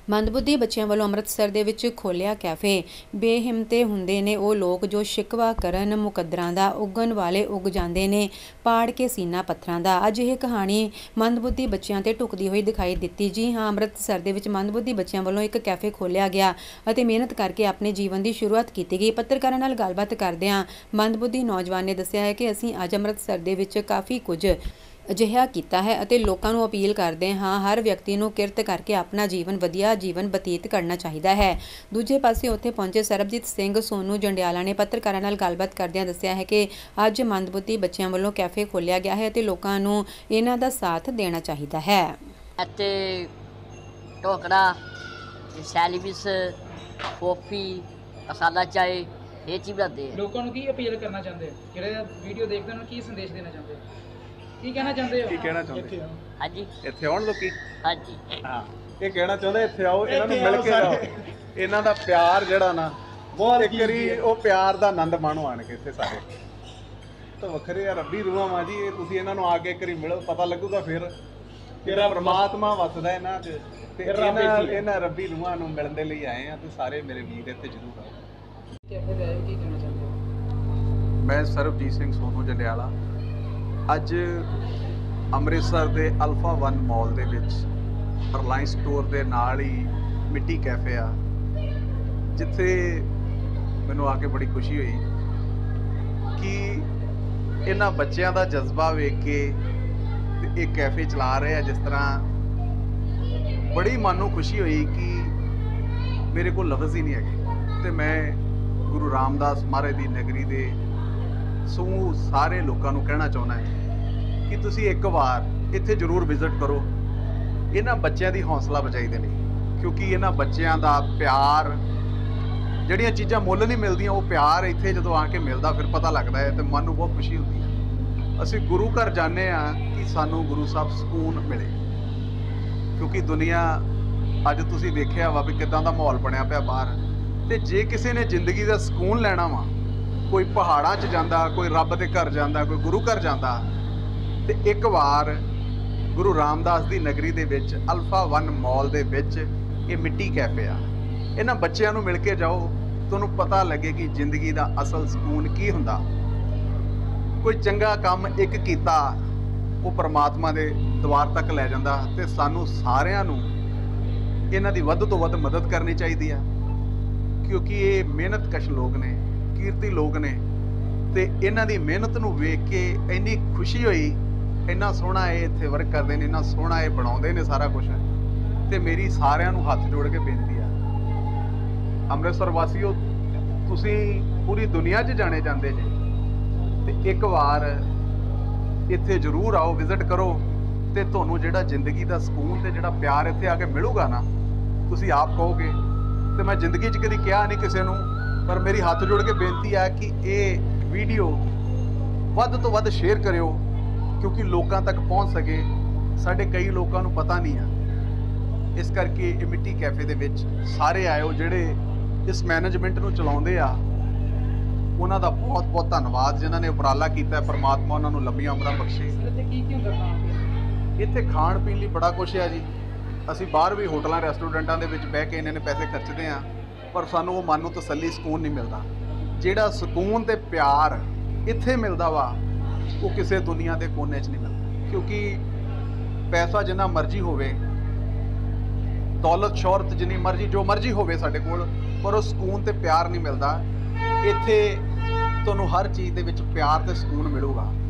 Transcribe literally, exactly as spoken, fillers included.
ਮੰਦਬੁੱਧੀ ਬੱਚਿਆਂ ਵੱਲੋਂ ਅੰਮ੍ਰਿਤਸਰ ਦੇ ਵਿੱਚ ਖੋਲ੍ਹਿਆ ਕੈਫੇ। ਬੇਹਿੰਮਤੇ ਹੁੰਦੇ ਨੇ ਉਹ ਲੋਕ ਜੋ ਸ਼ਿਕਵਾ ਕਰਨ ਮੁਕੱਦਰਾਂ ਦਾ, ਉੱਗਣ ਵਾਲੇ ਉੱਗ ਜਾਂਦੇ ਨੇ ਪਾੜ ਕੇ ਸੀਨਾ ਪੱਥਰਾਂ ਦਾ। ਅੱਜ ਇਹ ਕਹਾਣੀ ਮੰਦਬੁੱਧੀ ਬੱਚਿਆਂ ਤੇ ਢੁਕਦੀ ਹੋਈ ਦਿਖਾਈ ਦਿੱਤੀ। ਜੀ ਹਾਂ, ਅੰਮ੍ਰਿਤਸਰ ਦੇ ਵਿੱਚ ਮੰਦਬੁੱਧੀ ਬੱਚਿਆਂ ਵੱਲੋਂ ਇੱਕ ਕੈਫੇ ਖੋਲ੍ਹਿਆ ਗਿਆ ਅਤੇ ਮਿਹਨਤ ਕਰਕੇ ਆਪਣੇ ਜੀਵਨ ਦੀ ਸ਼ੁਰੂਆਤ ਕੀਤੀ ਗਈ। ਪੱਤਰਕਾਰਾਂ ਨਾਲ ਗੱਲਬਾਤ ਕਰਦਿਆਂ ਮੰਦਬੁੱਧੀ ਨੌਜਵਾਨ ਨੇ ਦੱਸਿਆ ਹੈ ਕਿ ਅਸੀਂ ਅੱਜ ਅੰਮ੍ਰਿਤਸਰ ਦੇ ਵਿੱਚ ਕਾਫੀ ਕੁਝ ਅਜਿਹਾ ਕੀਤਾ ਹੈ ਅਤੇ ਲੋਕਾਂ ਨੂੰ ਅਪੀਲ ਕਰਦੇ ਹਾਂ, ਹਰ ਵਿਅਕਤੀ ਨੂੰ ਕਿਰਤ ਕਰਕੇ ਆਪਣਾ ਜੀਵਨ ਵਧੀਆ ਜੀਵਨ ਬਤੀਤ ਕਰਨਾ ਚਾਹੀਦਾ ਹੈ। ਦੂਜੇ ਪਾਸੇ ਉੱਥੇ ਪਹੁੰਚੇ ਸਰਬਜੀਤ ਸਿੰਘ ਸੋਨੂ ਜੰਡਿਆਲਾ ਨੇ ਪੱਤਰਕਾਰਾਂ ਨਾਲ ਗੱਲਬਾਤ ਕਰਦਿਆਂ ਦੱਸਿਆ ਹੈ ਕਿ ਅੱਜ ਮੰਦਬੁੱਧੀ ਬੱਚਿਆਂ ਵੱਲੋਂ ਕੈਫੇ ਖੋਲ੍ਹਿਆ ਗਿਆ ਹੈ ਅਤੇ ਲੋਕਾਂ ਨੂੰ ਇਹਨਾਂ ਦਾ ਸਾਥ ਦੇਣਾ ਚਾਹੀਦਾ ਹੈ। ਅਤੇ ਢੋਕੜਾ, ਸੈਂਡਵਿਚ, ਕੌਫੀ, ਮਸਾਲਾ ਚਾਏ ਇਹ ਚੀਜ਼ ਬਣਾਉਂਦੇ ਆ। ਲੋਕਾਂ ਨੂੰ ਕੀ ਅਪੀਲ ਕਰਨਾ ਚਾਹੁੰਦੇ ਹੋ? ਜਿਹੜੇ ਵੀਡੀਓ ਦੇਖਦੇ ਉਹਨਾਂ ਨੂੰ ਕੀ ਸੰਦੇਸ਼ ਦੇਣਾ ਚਾਹੁੰਦੇ ਹੋ? ਕੀ ਕਹਿਣਾ ਚਾਹੁੰਦੇ ਹੋ? ਕੀ ਕਹਿਣਾ ਚਾਹੁੰਦੇ ਹੋ? ਹਾਂਜੀ, ਇੱਥੇ ਆਉਣ ਲੋਕੀ। ਹਾਂਜੀ, ਹਾਂ, ਇਹ ਕਹਿਣਾ ਚਾਹੁੰਦੇ ਇੱਥੇ ਆਓ, ਇਹਨਾਂ ਨੂੰ ਮਿਲ ਕੇ ਜਾਓ। ਇਹਨਾਂ ਦਾ ਪਿਆਰ ਜਿਹੜਾ ਨਾ ਬਹੁਤ ਇੱਕ ਵਾਰੀ ਉਹ ਪਿਆਰ ਦਾ ਆਨੰਦ ਮਾਣੋ ਆਣ ਕੇ ਇੱਥੇ ਸਾਰੇ। ਤਾਂ ਵੱਖਰੇ ਆ ਰੱਬੀ ਰੂਹਾਂ ਮਾਂ ਜੀ, ਇਹ ਤੁਸੀਂ ਇਹਨਾਂ ਨੂੰ ਆ ਕੇ ਇੱਕ ਵਾਰੀ ਮਿਲੋ, ਪਤਾ ਲੱਗੂਗਾ ਫਿਰ ਕਿਹੜਾ ਪਰਮਾਤਮਾ ਵਸਦਾ ਇਹਨਾਂ 'ਚ ਤੇ ਇਹਨਾਂ ਇਹਨਾਂ ਰੱਬੀ ਰੂਹਾਂ ਨੂੰ ਮਿਲਣ ਦੇ ਲਈ ਆਏ ਆ। ਤੇ ਸਾਰੇ ਮੇਰੇ ਵੀਰ ਇੱਥੇ ਜ਼ਰੂਰ ਆਓ। ਕੈਫੇ ਦੇ ਆਏ, ਕੀ ਕਹਿਣਾ ਚਾਹੁੰਦੇ ਹੋ? ਮੈਂ ਸਰਬਜੀਤ ਸਿੰਘ ਸੋਨੂ ਜੰਡਿਆਲਾ ਅੱਜ ਅੰਮ੍ਰਿਤਸਰ ਦੇ ਅਲਫਾ ਵਨ ਮਾਲ ਦੇ ਵਿੱਚ ਰਿਲਾਇੰਸ ਸਟੋਰ ਦੇ ਨਾਲ ਹੀ ਮਿੱਟੀ ਕੈਫੇ ਆ, ਜਿੱਥੇ ਮੈਨੂੰ ਆ ਕੇ ਬੜੀ ਖੁਸ਼ੀ ਹੋਈ ਕਿ ਇਹਨਾਂ ਬੱਚਿਆਂ ਦਾ ਜਜ਼ਬਾ ਵੇਖ ਕੇ ਤੇ ਇਹ ਕੈਫੇ ਚਲਾ ਰਹੇ ਆ ਜਿਸ ਤਰ੍ਹਾਂ, ਬੜੀ ਮਨ ਨੂੰ ਖੁਸ਼ੀ ਹੋਈ ਕਿ ਮੇਰੇ ਕੋਲ ਲਫ਼ਜ਼ ਹੀ ਨਹੀਂ ਹੈਗੇ। ਤੇ ਮੈਂ ਗੁਰੂ ਰਾਮਦਾਸ ਮਹਾਰਾਜ ਦੀ ਨਗਰੀ ਦੇ ਸਮੂਹ ਸਾਰੇ ਲੋਕਾਂ ਨੂੰ ਕਹਿਣਾ ਚਾਹੁੰਦਾ ਹੈ ਕਿ ਤੁਸੀਂ ਇੱਕ ਵਾਰ ਇੱਥੇ ਜ਼ਰੂਰ ਵਿਜ਼ਿਟ ਕਰੋ। ਇਹਨਾਂ ਬੱਚਿਆਂ ਦੀ ਹੌਸਲਾ ਅਫਜ਼ਾਈ ਦੇ ਲਈ, ਕਿਉਂਕਿ ਇਹਨਾਂ ਬੱਚਿਆਂ ਦਾ ਪਿਆਰ, ਜਿਹੜੀਆਂ ਚੀਜ਼ਾਂ ਮੁੱਲ ਨਹੀਂ ਮਿਲਦੀਆਂ, ਉਹ ਪਿਆਰ ਇੱਥੇ ਜਦੋਂ ਆ ਕੇ ਮਿਲਦਾ ਫਿਰ ਪਤਾ ਲੱਗਦਾ ਹੈ ਤੇ ਮਨ ਨੂੰ ਬਹੁਤ ਖੁਸ਼ੀ ਹੁੰਦੀ ਹੈ। ਅਸੀਂ ਗੁਰੂ ਘਰ ਜਾਂਦੇ ਹਾਂ ਕਿ ਸਾਨੂੰ ਗੁਰੂ ਸਾਹਿਬ ਸਕੂਨ ਮਿਲੇ, ਕਿਉਂਕਿ ਦੁਨੀਆ ਅੱਜ ਤੁਸੀਂ ਦੇਖਿਆ ਵਾ ਵੀ ਕਿੱਦਾਂ ਦਾ ਮਾਹੌਲ ਬਣਿਆ ਪਿਆ ਬਾਹਰ। ਤੇ ਜੇ ਕਿਸੇ ਨੇ ਜ਼ਿੰਦਗੀ ਦਾ ਸਕੂਨ ਲੈਣਾ ਵਾ, ਕੋਈ ਪਹਾੜਾਂ 'ਚ ਜਾਂਦਾ, ਕੋਈ ਰੱਬ ਦੇ ਘਰ ਜਾਂਦਾ, ਕੋਈ ਗੁਰੂ ਘਰ ਜਾਂਦਾ, ਤੇ ਇੱਕ ਵਾਰ ਗੁਰੂ ਰਾਮਦਾਸ ਦੀ ਨਗਰੀ ਦੇ ਵਿੱਚ ਅਲਫਾ ਵਨ ਮਾਲ ਦੇ ਵਿੱਚ ਇਹ ਮਿੱਟੀ ਕੈਫੇ ਆ। ਇਹਨਾਂ ਬੱਚਿਆਂ ਨੂੰ ਮਿਲ ਕੇ ਜਾਓ, ਤੁਹਾਨੂੰ ਪਤਾ ਲੱਗੇ ਕਿ ਜ਼ਿੰਦਗੀ ਦਾ ਅਸਲ ਸਕੂਨ ਕੀ ਹੁੰਦਾ। ਕੋਈ ਚੰਗਾ ਕੰਮ ਇੱਕ ਕੀਤਾ, ਉਹ ਪਰਮਾਤਮਾ ਦੇ ਦਵਾਰ ਤੱਕ ਲੈ ਜਾਂਦਾ। ਤੇ ਸਾਨੂੰ ਸਾਰਿਆਂ ਨੂੰ ਇਹਨਾਂ ਦੀ ਵੱਧ ਤੋਂ ਵੱਧ ਮਦਦ ਕਰਨੀ ਚਾਹੀਦੀ ਆ, ਕਿਉਂਕਿ ਇਹ ਮਿਹਨਤਕਸ਼ ਲੋਕ ਨੇ, ਕੀਰਤੀ ਲੋਕ ਨੇ, ਤੇ ਇਹਨਾਂ ਦੀ ਮਿਹਨਤ ਨੂੰ ਵੇਖ ਕੇ ਇੰਨੀ ਖੁਸ਼ੀ ਹੋਈ। ਇੰਨਾ ਸੋਹਣਾ ਇਹ ਇੱਥੇ ਵਰਕ ਕਰਦੇ ਨੇ, ਇੰਨਾ ਸੋਹਣਾ ਇਹ ਬਣਾਉਂਦੇ ਨੇ ਸਾਰਾ ਕੁਝ। ਤੇ ਮੇਰੀ ਸਾਰਿਆਂ ਨੂੰ ਹੱਥ ਜੋੜ ਕੇ ਬੇਨਤੀ ਆ, ਅੰਮ੍ਰਿਤਸਰ ਵਾਸੀਓ, ਤੁਸੀਂ ਪੂਰੀ ਦੁਨੀਆ 'ਚ ਜਾਣੇ ਜਾਂਦੇ ਜੇ, ਤੇ ਇੱਕ ਵਾਰ ਇੱਥੇ ਜ਼ਰੂਰ ਆਓ, ਵਿਜ਼ਿਟ ਕਰੋ, ਤੇ ਤੁਹਾਨੂੰ ਜਿਹੜਾ ਜ਼ਿੰਦਗੀ ਦਾ ਸਕੂਨ ਤੇ ਜਿਹੜਾ ਪਿਆਰ ਇੱਥੇ ਆ ਕੇ ਮਿਲੂਗਾ ਨਾ, ਤੁਸੀਂ ਆਪ ਕਹੋਗੇ। ਤੇ ਮੈਂ ਜ਼ਿੰਦਗੀ 'ਚ ਕਦੀ ਕਿਹਾ ਨਹੀਂ ਕਿਸੇ ਨੂੰ, ਪਰ ਮੇਰੀ ਹੱਥ ਜੋੜ ਕੇ ਬੇਨਤੀ ਆ ਕਿ ਇਹ ਵੀਡੀਓ ਵੱਧ ਤੋਂ ਵੱਧ ਸ਼ੇਅਰ ਕਰਿਓ, ਕਿਉਂਕਿ ਲੋਕਾਂ ਤੱਕ ਪਹੁੰਚ ਸਕੇ। ਸਾਡੇ ਕਈ ਲੋਕਾਂ ਨੂੰ ਪਤਾ ਨਹੀਂ ਆ, ਇਸ ਕਰਕੇ ਇਹ ਮਿੱਟੀ ਕੈਫੇ ਦੇ ਵਿੱਚ ਸਾਰੇ ਆਇਓ। ਜਿਹੜੇ ਇਸ ਮੈਨੇਜਮੈਂਟ ਨੂੰ ਚਲਾਉਂਦੇ ਆ, ਉਹਨਾਂ ਦਾ ਬਹੁਤ ਬਹੁਤ ਧੰਨਵਾਦ, ਜਿਨ੍ਹਾਂ ਨੇ ਉਪਰਾਲਾ ਕੀਤਾ। ਪਰਮਾਤਮਾ ਉਹਨਾਂ ਨੂੰ ਲੰਬੀਆਂ ਉਮਰਾਂ ਬਖਸ਼ੇ। ਇੱਥੇ ਕੀ ਕੀ ਹੁੰਦਾ ਖਾਣ ਪੀਣ? ਇੱਥੇ ਖਾਣ ਪੀਣ ਲਈ ਬੜਾ ਕੁਛ ਆ ਜੀ। ਅਸੀਂ ਬਾਹਰ ਵੀ ਹੋਟਲਾਂ ਰੈਸਟੋਰੈਂਟਾਂ ਦੇ ਵਿੱਚ ਬਹਿ ਕੇ ਇੰਨੇ ਨੇ ਪੈਸੇ ਖਰਚਦੇ ਆ, ਪਰ ਸਾਨੂੰ ਉਹ ਮਨ ਨੂੰ ਤਸੱਲੀ, ਸਕੂਨ ਨਹੀਂ ਮਿਲਦਾ। ਜਿਹੜਾ ਸਕੂਨ ਤੇ ਪਿਆਰ ਇੱਥੇ ਮਿਲਦਾ ਵਾ, ਉਹ ਕਿਸੇ ਦੁਨੀਆ ਦੇ ਕੋਨੇ 'ਚ ਨਹੀਂ ਮਿਲਦਾ। ਕਿਉਂਕਿ ਪੈਸਾ ਜਿੰਨਾ ਮਰਜ਼ੀ ਹੋਵੇ, ਦੌਲਤ ਸ਼ੌਹਰਤ ਜਿੰਨੀ ਮਰਜ਼ੀ, ਜੋ ਮਰਜ਼ੀ ਹੋਵੇ ਸਾਡੇ ਕੋਲ, ਪਰ ਉਹ ਸਕੂਨ ਤੇ ਪਿਆਰ ਨਹੀਂ ਮਿਲਦਾ। ਇੱਥੇ ਤੁਹਾਨੂੰ ਹਰ ਚੀਜ਼ ਦੇ ਵਿੱਚ ਪਿਆਰ ਤੇ ਸਕੂਨ ਮਿਲੂਗਾ।